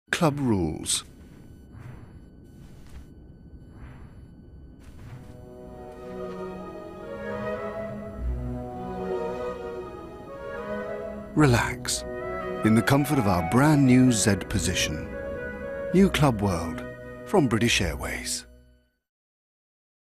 Club rules. Relax, in the comfort of our brand new Z position. New Club World from British Airways.